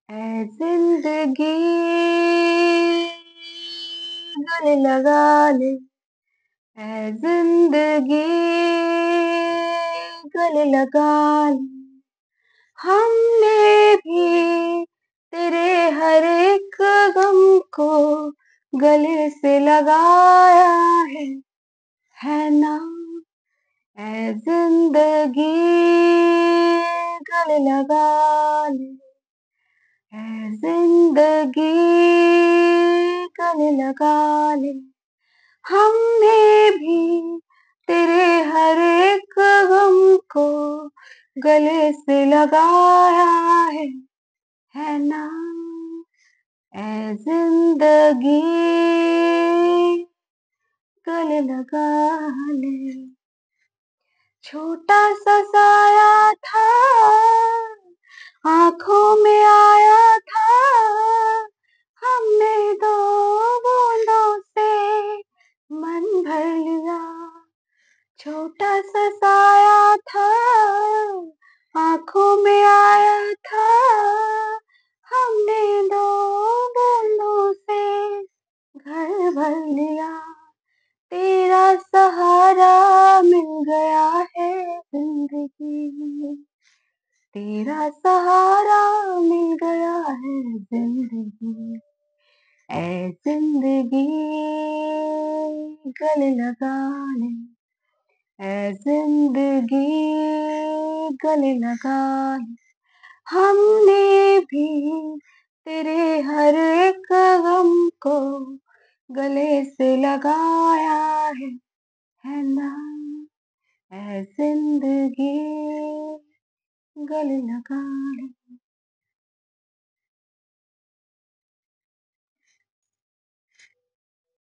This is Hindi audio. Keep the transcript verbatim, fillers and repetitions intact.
ऐ ज़िंदगी गले लगा ले, ऐ ज़िंदगी गले लगा ले, हमने भी तेरे हर एक गम को गले से लगाया है, है ना? ऐ ज़िंदगी गले लगा ले, ऐ ज़िंदगी गले लगा ले, हमने भी तेरे हर एक गम को गले से लगाया है, है ना? ऐ ज़िंदगी गले लगा ले। छोटा-सा साया था, आँखों में आया था, हमने दो बूँदों से मन भर लिया। छोटा-सा साया था, आँखों में आया था, हमने दो बूँदों से घर भर लिया। तेरा सहारा मिल गया है ज़िंदगी, तेरा सहारा मिल गया है ज़िंदगी। ऐ ज़िंदगी गले लगा ले, ऐ ज़िंदगी गले लगा ले, हमने भी तेरे हर एक गम को गले से लगाया है, है ना? ऐ ज़िंदगी गले लगा ले।